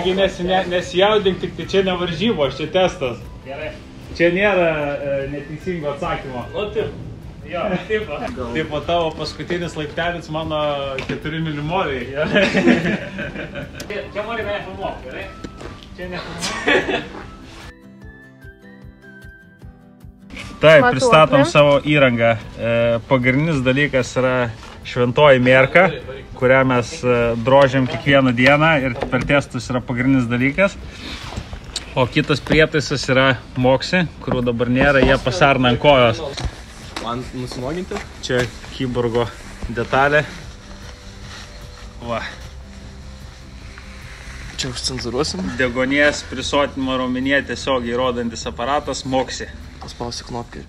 Taigi nesijaudink, tik tai čia ne varžybos, čia testas. Gerai. Čia nėra neteisingo atsakymo. O taip. Jo, taip. Taip, o tavo paskutinis laiptelis mano 4 mylimoliai. Čia nori mane filmuoti, gerai? Čia nefilmuoti. Taip, pristatom savo įrangą. Pagrindinis dalykas yra šventoji mėrka, kurią mes drožiam kiekvieną dieną ir per testus yra pagrindinis dalykas. O kitas prietaisas yra moksi, kurių dabar nėra, jie pasarna ant kojos. Man nusimoginti? Čia Kyborgo detalė. Va. Čia užcenzuruosim. Deguonies prisotinimo raumenyje tiesiogiai rodantis aparatas moksi. Paspausiu knopkę.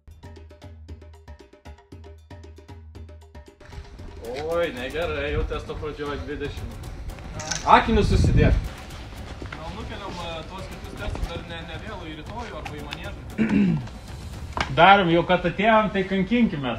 Oi, negerai, jau testo pradžioje 20. Akinius susidėk. Gal nukeliam tuos kitus testus dar ne vėlų į rytojų arba į maniežą? Darom, jau kad atėjom, tai kankinkimės.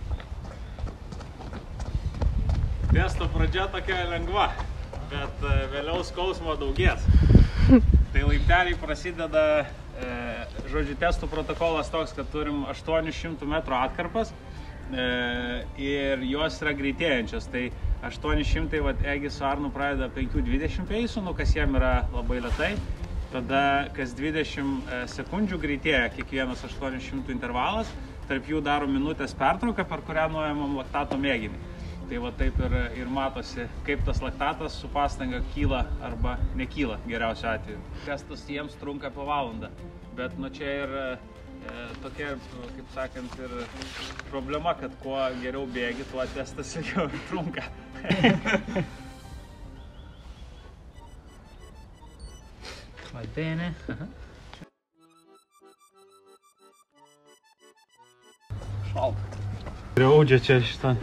Testo pradžia tokia lengva, bet vėliau skausmo daugės. Tai laipteliai prasideda, žodžiu, testų protokolas toks, kad turim 800 metrų atkarpas ir jos yra greitėjančios. Tai 800, Egi su Arnu pradeda 5:20 peisų, kas jiem yra labai lėtai. Tada kas 20 sekundžių greitėja kiekvienas 800 intervalas, tarp jų daro minutės pertrauką, per kurią nuėjamam laktato mėginį. Tai va taip ir matosi, kaip tas laktatas su pastanga kyla arba nekyla geriausiu atveju. Testas jiems trunka po valandą, bet nu čia ir tokia, kaip sakant, ir problema, kad kuo geriau bėgi, tuo testas ilgiau trunka. Va bene. Šalta. Griaudžia čia šitą.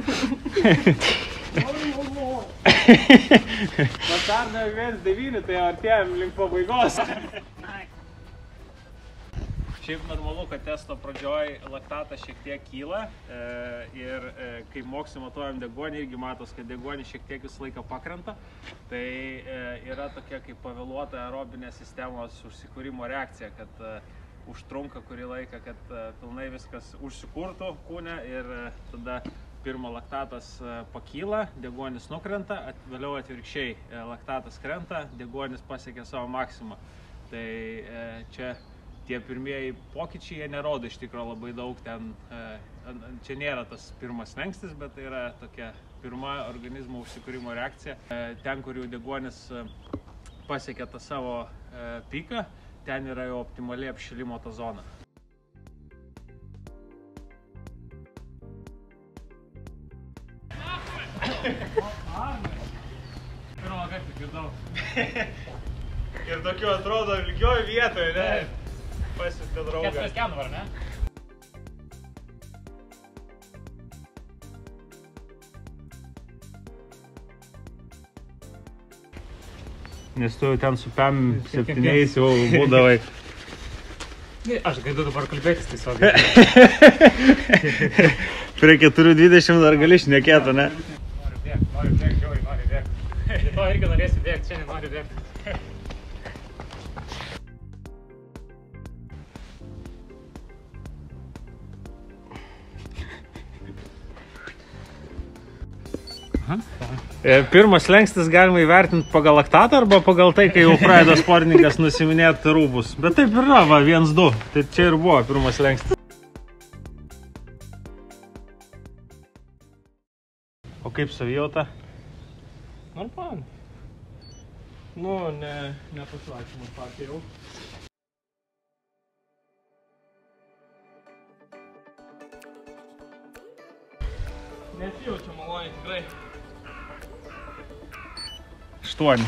Pasarna 1:9, tai artėjom link pabaigos. Šiaip normalu, kad testo pradžioj laktatas šiek tiek kyla ir kai moksi matuojam deguonį, irgi matos, kad deguonis šiek tiek visą laiką pakrenta. Tai yra tokia kaip pavėluota aerobinės sistemos užsikūrimo reakcija, kad užtrunka kurį laiką, kad pilnai viskas užsikurtų kūne ir tada pirma laktatas pakyla, deguonis nukrenta, vėliau atvirkščiai laktatas krenta, deguonis pasiekia savo maksimumą. Tai čia tie pirmieji pokyčiai, jie nerodo iš tikrųjų labai daug, čia nėra tas pirmas slenkstis, bet tai yra tokia pirma organizmo užsikūrimo reakcija. Ten, kur jau deguonis pasiekia tą savo piką, ten yra jau optimaliai apšilimo ta zona. Pirmą kartą girdau. Ir tokiu atrodo lygioj vietoje, ne? Pasiuntė draugą. 4 skenų, ar ne? Nes tu ten su PM7 jau būdavai. Aš gaidu dabar kalbėtis tiesiog. Prie 4:20 dar gali šnekėti, ne? Noriu bėgti, žiauriai noriu bėgti. Rytoj irgi norėsiu bėgti, šiandien noriu bėgti. Pirmas slenkstis galima įvertinti pagal laktatą arba pagal tai, kai jau pradeda sportininkas nusiminėti rūbus. Bet taip yra, va, 1-2. Tai čia ir buvo pirmas slenkstis. O kaip savijauta? Normaliai. Nu, ne pasivaikščiojimo partija jau. Nesijaučiu maloniai tikrai. 8.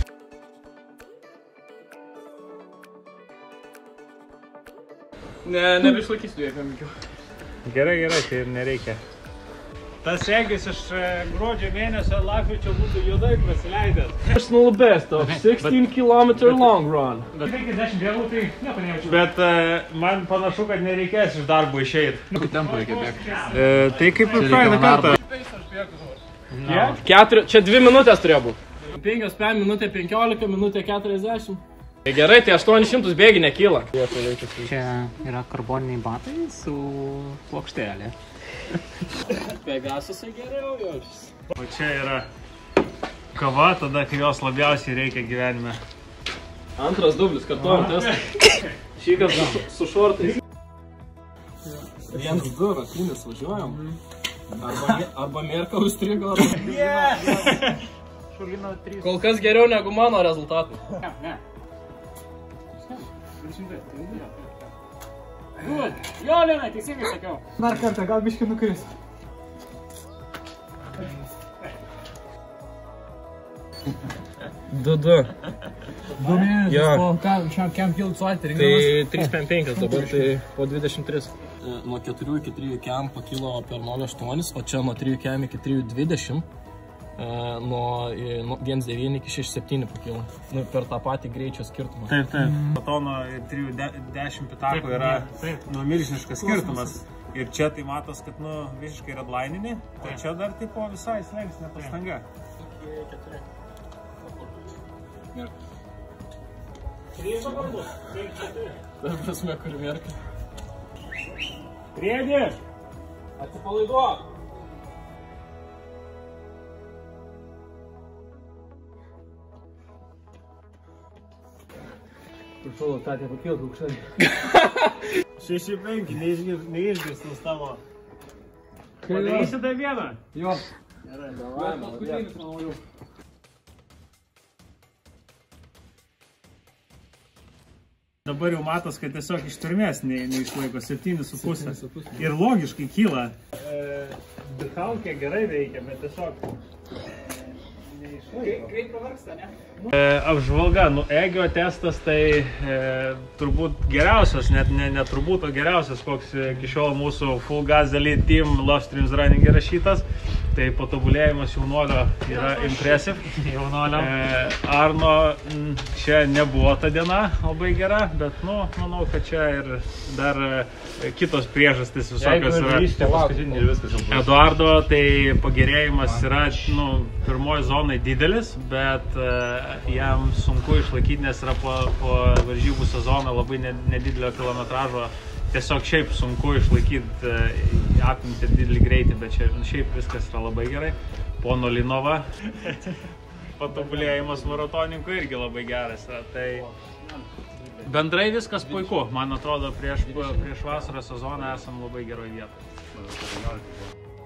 Nebeišlaikysiu jie pėmikiu. Gerai, tai ir nereikia. Tas Egis iš gruodžio mėnesio lapkričio būtų juodai prasileidęs. Personal best of 16 km long run. Bet 50 dienų, tai nieko nejaučiu. Bet man panašu, kad nereikės iš darbo išeiti. Kokį tempą reikia bėgti? Tai kaip ir praeitą kartą. Čia 2 minutės turėjo būti. 5 PM, minutė 15, minutė 40. Tai gerai, tai 800 bėgi nekyla. Čia yra karboniniai batai su plokštelė. Pegasusai geriau jaučiasi. O čia yra kava, tada kai jos labiausiai reikia gyvenime. Antras dublis, kartuojam testą. Šįkart su šortais. 1-2 raklinis važiuojam. Arba Merka užstrigo. Kol kas geriau negu mano rezultatai. Ne. Jo, Lina, teisingai sakiau. Dar kartą, gal biškį nukris. Du mėnesius po Camp Hill Salty rinkimas. Tai 3,5 dabar, tai po 23. Nuo 4 iki 3 km pakilo per 0,8, o čia nuo 3 km iki 3,20. Nuo 1,9 iki 6,7 pakilo. Nu, per tą patį greičio skirtumą. Taip. Po to nuo 3,10 pitako yra milžiniškas skirtumas. Ir čia tai matos, kad visiškai redlininė, tai čia dar tipo visai slenksnė pastanga. Dar prasme, kur Merka. Priedė! Atsipalaiduok! Prašau, Tatė, pakilk aukštai. 6,5, neišgirstas tavo. Padarysi dar vieną? Jo. Gerai, Paskutinis, manau, jau. Dabar jau matos, kad tiesiog ištvermės neišlaiko 7,5. Ir logiškai kyla. Bihalkė gerai veikia, bet tiesiog neišlaiko. Greit pavargsta, ne? Apžvalga, Egio testas tai turbūt geriausias, net turbūt, o geriausias, koks iki šiol mūsų Full Gas Elite Team Love Streams Running įrašytas. Tai patobulėjimas jaunuolio yra impressive. Arno čia nebuvo ta diena labai gera, bet manau, kad čia ir dar kitos priežastys visokios yra. Eduardo tai pagerėjimas yra pirmoji zonai didelis, bet jam sunku išlaikyti, nes yra po varžybų sezoną labai nedidelio kilometražo. Tiesiog šiaip sunku išlaikyti apimti didelį greitį, bet šiaip viskas yra labai gerai. Pono Linova patobulėjimas maratoninkų irgi labai geras yra. Tai bendrai viskas puiku. Man atrodo, prieš vasaros sezoną esam labai geroj vietoje.